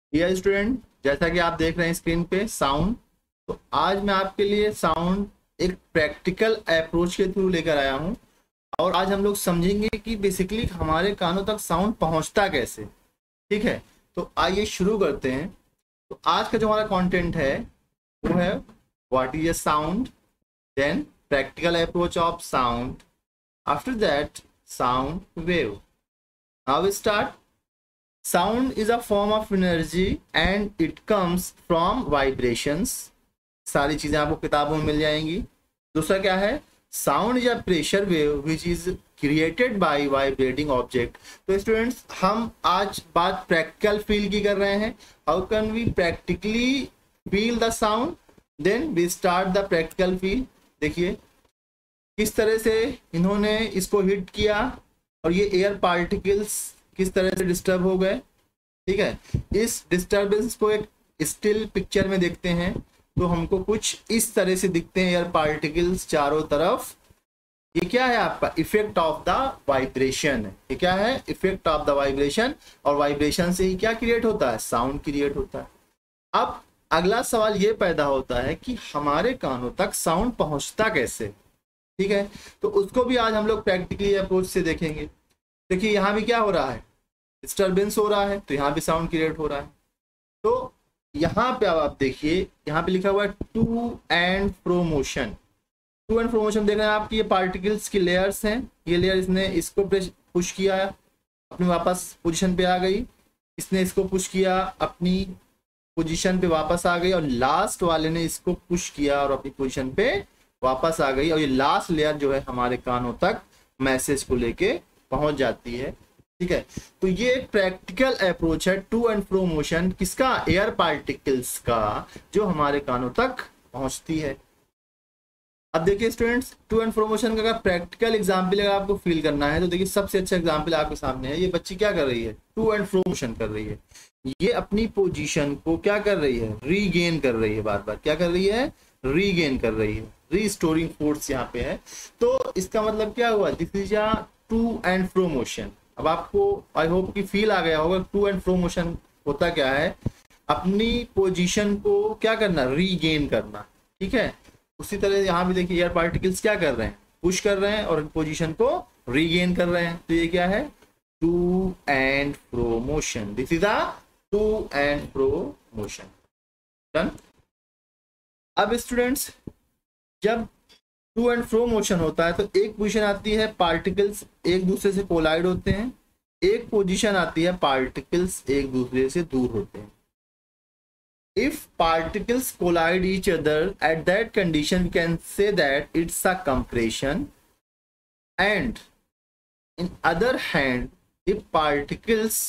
Dear student, जैसा कि आप देख रहे हैं स्क्रीन पे साउंड, तो आज मैं आपके लिए साउंड एक प्रैक्टिकल अप्रोच के थ्रू लेकर आया हूं। और आज हम लोग समझेंगे कि बेसिकली हमारे कानों तक साउंड पहुंचता कैसे। ठीक है, तो आइए शुरू करते हैं। तो आज का जो हमारा कंटेंट है वो है what is a sound, then practical approach of sound, after that sound wave. Now we start. Sound is a form of energy and it comes from vibrations। सारी चीजें आपको किताबों में मिल जाएंगी। दूसरा क्या है, sound is a pressure wave which is created by vibrating object. तो स्टूडेंट्स, हम आज बात प्रैक्टिकल फील की कर रहे हैं। How can we practically feel the sound, then we start the practical feel. देखिए किस तरह से इन्होंने इसको हिट किया और ये एयर पार्टिकल्स किस तरह से डिस्टर्ब हो गए। ठीक है, इस डिस्टर्बेंस को एक स्टिल पिक्चर में देखते हैं तो हमको कुछ इस तरह से दिखते हैं एयर पार्टिकल्स चारों तरफ। ये क्या है आपका इफेक्ट ऑफ द वाइब्रेशन। ये क्या है, इफेक्ट ऑफ द वाइब्रेशन। और वाइब्रेशन से ही क्या क्रिएट होता है, साउंड क्रिएट होता है। अब अगला सवाल ये पैदा होता है कि हमारे कानों तक साउंड पहुंचता कैसे। ठीक है, तो उसको भी आज हम लोग प्रैक्टिकली अप्रोच से देखेंगे। देखिए यहाँ भी क्या हो रहा है, डिस्टर्बेंस हो रहा है, तो यहाँ भी साउंड क्रिएट हो रहा है। तो यहाँ पे अब आप देखिए, यहाँ पे लिखा हुआ है to and fro motion. To and fro motion देख रहे हैं आप कि ये पार्टिकल्स की लेयर्स हैं। ये लेयर इसने इसको पुश किया, अपनी वापस पोजीशन पे आ गई। इसने इसको पुश किया, अपनी पोजीशन पे वापस आ गई। और लास्ट वाले ने इसको पुश किया और अपनी पोजीशन पे वापस आ गई। और ये लास्ट लेयर जो है हमारे कानों तक मैसेज को लेके पहुंच जाती है। ठीक है, तो ये प्रैक्टिकल अप्रोच है टू एंड फ्रो मोशन, किसका, एयर पार्टिकल्स का, जो हमारे कानों तक पहुंचती है। अब देखिए students, to and fro motion का अगर प्रैक्टिकल एग्जांपल अगर आपको फील करना है तो देखिए सबसे अच्छा एग्जांपल आपके सामने है। ये बच्ची क्या कर रही है, टू एंड फ्रो मोशन कर रही है। ये अपनी पोजीशन को क्या कर रही है, रीगेन कर रही है। बार बार क्या कर रही है, रीगेन कर रही है। रीस्टोरिंग फोर्स यहाँ पे है। तो इसका मतलब क्या हुआ, this is a to and fro motion. अब आपको आई होप कि फील आ गया होगा टू एंड फ्रो मोशन होता क्या है, अपनी पोजीशन को क्या करना, रीगेन करना। ठीक है, उसी तरह यहाँ भी देखिए एयर पार्टिकल्स क्या कर रहे हैं, पुश कर रहे हैं और पोजीशन को रीगेन कर रहे हैं। तो ये क्या है, to and fro motion. This is a to and fro motion. Done. अब स्टूडेंट्स, जब टू एंड फ्रो मोशन होता है तो एक पोजीशन आती है पार्टिकल्स एक दूसरे से कोलाइड होते हैं, एक पोजीशन आती है पार्टिकल्स एक दूसरे से दूर होते हैं। If particles collide each other at that condition we can say that it's a compression. And in other hand, if particles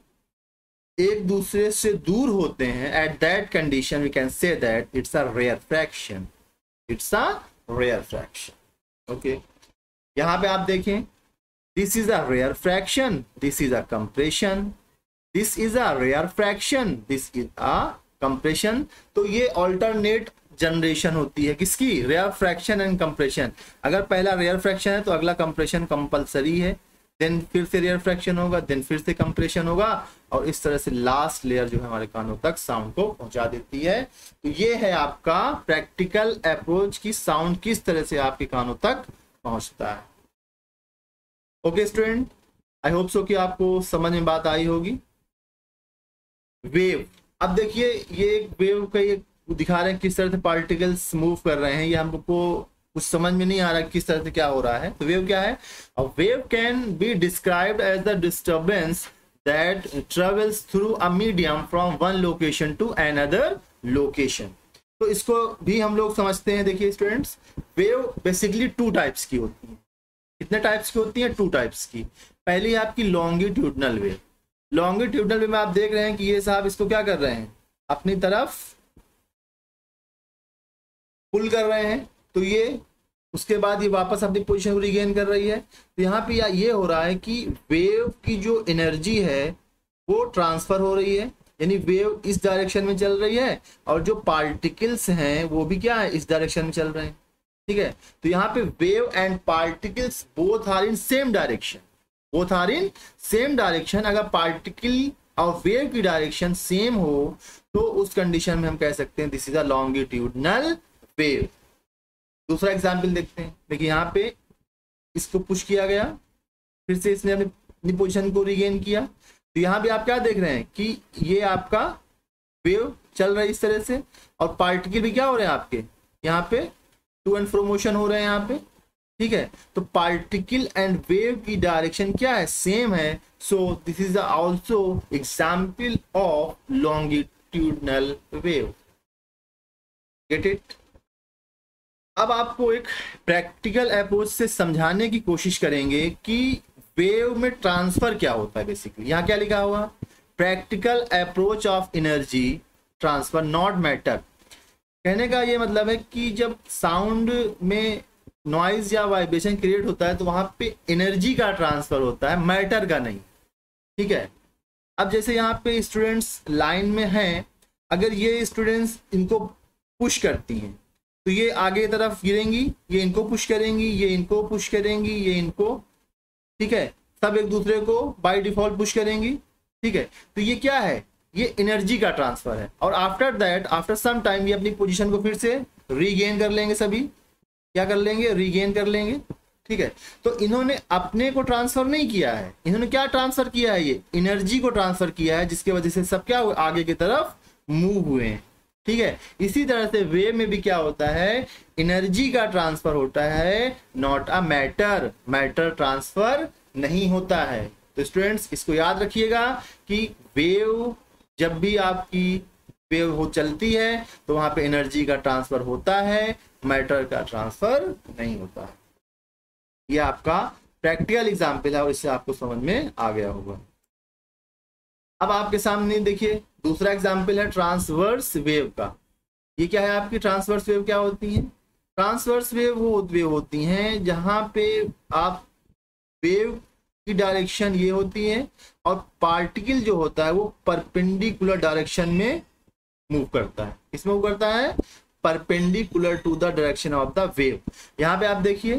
एक दूसरे से दूर होते हैं at that condition we can say that it's a rarefaction. It's a rarefaction. Okay, यहां पे आप देखें, this is a rarefaction, this is a compression, this is a rarefaction, this is a compression. तो ये ऑल्टरनेट जनरेशन होती है किसकी, rarefaction and compression. अगर पहला रेयरफैक्शन है तो अगला कंप्रेशन कंपलसरी है, देन फिर से रेयरफैक्शन होगा, देन फिर से कंप्रेशन होगा। और इस तरह से लास्ट लेयर जो है हमारे कानों तक साउंड को पहुंचा देती है। तो ये है आपका प्रैक्टिकल अप्रोच की साउंड किस तरह से आपके कानों तक पहुंचता है। Okay student, I hope so कि आपको समझ में बात आई होगी। वेव, अब देखिए ये एक वेव का ये दिखा रहे हैं किस तरह से पार्टिकल्स मूव कर रहे हैं। ये हमको कुछ समझ में नहीं आ रहा किस तरह से क्या हो रहा है। तो वेव क्या है, a wave can be described as the disturbance that travels through a medium from one location to another location। तो इसको भी हम लोग समझते हैं। देखिए students, wave basically two types की होती है। कितने टाइप्स की होती है, टू टाइप्स की। पहली है आपकी लॉन्गिट्यूडनल वेव। लॉन्गिट्यूडनल वेव में आप देख रहे हैं कि ये साहब इसको क्या कर रहे हैं, अपनी तरफ पुल कर रहे हैं। तो ये उसके बाद ये वापस अपनी पोजीशन को रिगेन कर रही है। तो यहाँ पे ये हो रहा है कि वेव की जो एनर्जी है वो ट्रांसफर हो रही है, यानी वेव इस डायरेक्शन में चल रही है और जो पार्टिकल्स हैं वो भी क्या है, इस डायरेक्शन में चल रहे हैं। ठीक है, तो यहाँ पे wave and particles both are in same direction, both are in same direction. अगर पार्टिकल और वेव की डायरेक्शन सेम हो तो उस कंडीशन में हम कह सकते हैं this is a longitudinal wave. दूसरा एग्जाम्पल देखते हैं। देखिए यहाँ पे इसको पुश किया गया, फिर से इसने अपनी पोजीशन को रिगेन किया, तो यहाँ भी आप क्या देख रहे हैं कि ये आपका वेव चल रहा है इस तरह से, और पार्टिकल भी क्या हो रहे हैं आपके यहाँ पे टू एंड फ्रो मोशन हो रहे हैं यहाँ पे, ठीक है। तो पार्टिकल एंड वेव की डायरेक्शन क्या है, सेम है। So this is also example of longitudinal wave. Get it. अब आपको एक प्रैक्टिकल अप्रोच से समझाने की कोशिश करेंगे कि वेव में ट्रांसफर क्या होता है। बेसिकली यहाँ क्या लिखा हुआ, practical approach of energy transfer not matter. कहने का ये मतलब है कि जब साउंड में नॉइज या वाइब्रेशन क्रिएट होता है तो वहां पे एनर्जी का ट्रांसफर होता है, मैटर का नहीं, ठीक है। अब जैसे यहाँ पे स्टूडेंट्स लाइन में हैं, अगर ये स्टूडेंट्स इनको पुश करती हैं तो ये आगे तरफ गिरेंगी, ये इनको पुश करेंगी, ये इनको पुश करेंगी, ये इनको, ठीक है, सब एक दूसरे को बाय डिफॉल्ट पुश करेंगी, ठीक है। तो ये क्या है, ये एनर्जी का ट्रांसफर है। और after that, after some time, ये अपनी पोजीशन को फिर से रीगेन कर लेंगे, सभी क्या कर लेंगे, रीगेन कर लेंगे, ठीक है। तो इन्होंने अपने को ट्रांसफर नहीं किया है, इन्होंने क्या ट्रांसफर किया है, ये एनर्जी को ट्रांसफर किया है, जिसकी वजह से सब क्या हुए, आगे की तरफ मूव हुए हैं, ठीक है। इसी तरह से वेव में भी क्या होता है, एनर्जी का ट्रांसफर होता है, not a matter, matter transfer नहीं होता है। तो स्टूडेंट्स इसको याद रखिएगा कि वेव, जब भी आपकी वेव हो चलती है तो वहां पे एनर्जी का ट्रांसफर होता है, मैटर का ट्रांसफर नहीं होता है। ये आपका प्रैक्टिकल एग्जाम्पल है और इससे आपको समझ में आ गया होगा। अब आपके सामने देखिए दूसरा एग्जाम्पल है ट्रांसवर्स वेव का। ये क्या है आपकी ट्रांसवर्स वेव, क्या होती है, ट्रांसवर्स वेव वो वेव होती हैं जहां पे आप वेव की डायरेक्शन ये होती है और पार्टिकल जो होता है वो परपेंडिकुलर डायरेक्शन में मूव करता है। किस मूव करता है, perpendicular to the direction of the wave. यहाँ पे आप देखिए,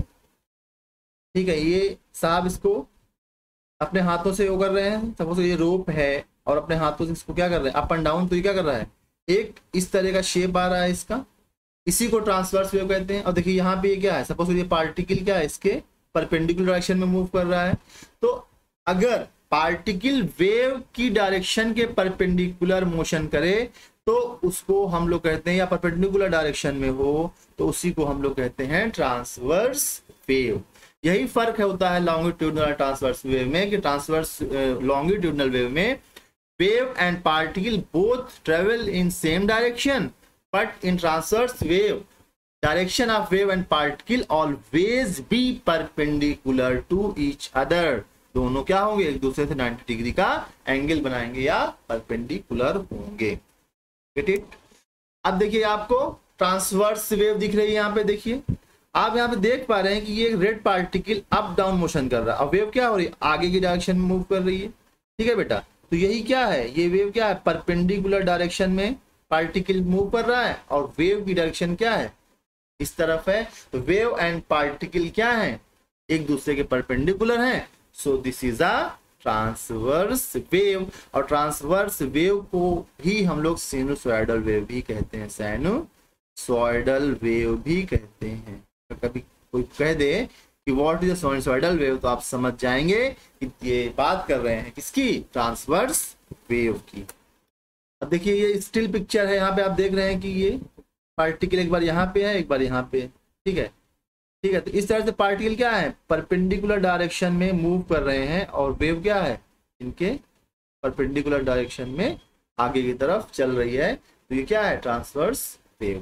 ठीक है, ये साहब इसको अपने हाथों से वो कर रहे हैं, सपोज ये रोप है और अपने हाथों से इसको क्या कर रहे हैं, अप एंड डाउन। तो ये क्या कर रहा है, एक इस तरह का शेप आ रहा है इसका, इसी को ट्रांसवर्स वेव कहते हैं। और देखिए यहाँ पे ये क्या है, सपोज ये पार्टिकल क्या है, इसके परपेंडिकुलर डायरेक्शन में मूव कर रहा है। तो अगर पार्टिकल वेव की डायरेक्शन के परपेंडिकुलर मोशन करे तो उसको हम लोग कहते हैं, या परपेंडिकुलर डायरेक्शन में हो तो उसी को हम लोग कहते हैं ट्रांसवर्स वेव। यही फर्क होता है लॉन्गिट्यूडनल ट्रांसवर्स वेव में, कि ट्रांसवर्स लॉन्गिट्यूडनल वेव में wave and particle both travel in same direction, but in transverse wave direction of wave and particle always be perpendicular to each other. दोनों क्या होंगे, एक दूसरे से 90 डिग्री का एंगल बनाएंगे या परपेंडिकुलर होंगे। Get it. अब देखिए आपको ट्रांसवर्स वेव दिख रही है, यहाँ पे देखिए आप यहाँ पे देख पा रहे हैं कि ये red particle up down motion कर रहा है, अब वेव क्या हो रही है, आगे की डायरेक्शन में मूव कर रही है, ठीक है बेटा। तो यही क्या है, ये वेव क्या है, परपेंडिकुलर डायरेक्शन में पार्टिकल मूव कर रहा है और वेव की डायरेक्शन क्या है, इस तरफ है। तो वेव एंड पार्टिकल क्या है, एक दूसरे के परपेंडिकुलर हैं। So this is a transverse wave. और ट्रांसवर्स वेव को ही हम लोग साइनसॉइडल वेव भी कहते हैं, साइनसॉइडल वेव भी कहते हैं। तो कभी कोई कह दे कि व्हाट इज साइनसॉइडल वेव, तो आप समझ जाएंगे कि ये बात कर रहे हैं किसकी, ट्रांसवर्स वेव की। अब देखिए ये स्टिल पिक्चर है, यहाँ पे आप देख रहे हैं कि ये पार्टिकल एक बार यहाँ पे है, एक बार यहाँ पे, ठीक है, ठीक है। तो इस तरह से पार्टिकल क्या है, परपेंडिकुलर डायरेक्शन में मूव कर रहे हैं और वेव क्या है, इनके परपेंडिकुलर डायरेक्शन में आगे की तरफ चल रही है। तो ये क्या है, ट्रांसवर्स वेव।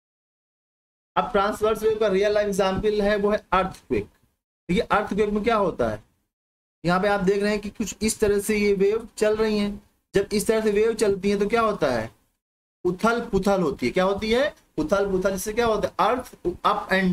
अब ट्रांसवर्स वेव का रियल लाइफ एग्जाम्पल है वो है अर्थक्वेक। देखिए अर्थक्वेक में क्या होता है, यहाँ पे आप देख रहे हैं कि कुछ इस तरह से ये वेव चल रही हैं। जब इस तरह से वेव चलती है तो क्या होता है, उथल पुथल होती है। क्या होती है, उथल पुथल। इससे क्या होता है, अर्थ अप एंड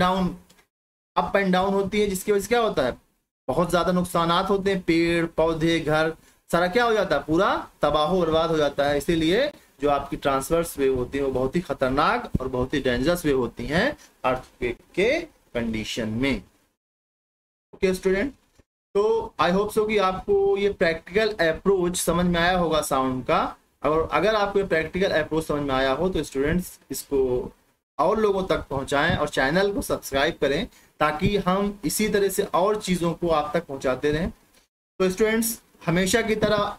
डाउन होती है, जिसकी वजह से क्या होता है, बहुत ज्यादा नुकसानात होते हैं, पेड़ पौधे घर सारा क्या हो जाता है, पूरा तबाह बर्बाद हो जाता है। इसीलिए जो आपकी ट्रांसवर्स वेव होती है वो बहुत ही खतरनाक और बहुत ही डेंजरस वेव होती हैं अर्थक्वेक के कंडीशन में। ओके स्टूडेंट, तो आई होप सो कि आपको ये प्रैक्टिकल अप्रोच समझ में आया होगा साउंड का। और अगर आपको ये प्रैक्टिकल अप्रोच समझ में आया हो तो स्टूडेंट्स इसको और लोगों तक पहुंचाएं और चैनल को सब्सक्राइब करें, ताकि हम इसी तरह से और चीज़ों को आप तक पहुंचाते रहें। तो स्टूडेंट्स हमेशा की तरह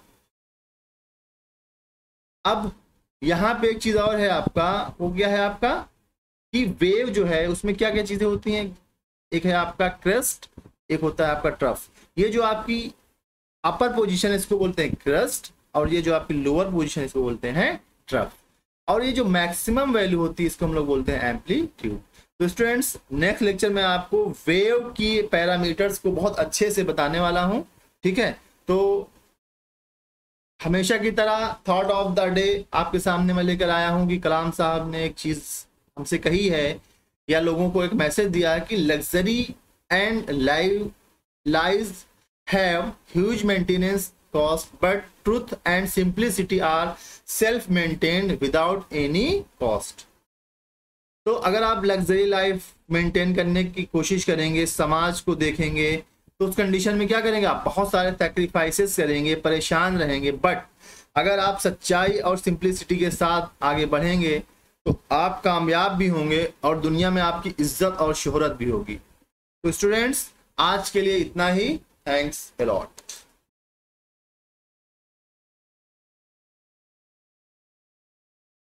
अब यहाँ पे एक चीज़ और है आपका, वो क्या है आपका कि वेव जो है उसमें क्या क्या चीज़ें होती हैं। एक है आपका क्रेस्ट, एक होता है आपका ट्रफ। ये जो आपकी अपर पोजीशन है इसको बोलते हैं क्रेस्ट, और ये जो आपकी लोअर पोजीशन इसको बोलते हैं ट्रफ। और ये जो मैक्सिमम वैल्यू होती है इसको हम लोग बोलते हैं एम्पलीट्यूड। तो स्टूडेंट्स नेक्स्ट लेक्चर में आपको वेव की पैरामीटर्स को बहुत अच्छे से बताने वाला हूं, ठीक है। तो हमेशा की तरह थॉट ऑफ द डे आपके सामने मैं लेकर आया हूं कि कलाम साहब ने एक चीज हमसे कही है या लोगों को एक मैसेज दिया है कि luxury and lies have huge maintenance cost but truth and simplicity are self maintained without any cost. तो अगर आप लग्जरी लाइफ मेंटेन करने की कोशिश करेंगे, समाज को देखेंगे, तो उस कंडीशन में क्या करेंगे आप, बहुत सारे सैक्रिफाइसेस करेंगे, परेशान रहेंगे। बट अगर आप सच्चाई और सिंप्लिसिटी के साथ आगे बढ़ेंगे तो आप कामयाब भी होंगे और दुनिया में आपकी इज्जत और शोहरत भी होगी। तो स्टूडेंट्स आज के लिए इतना ही। Thanks a lot.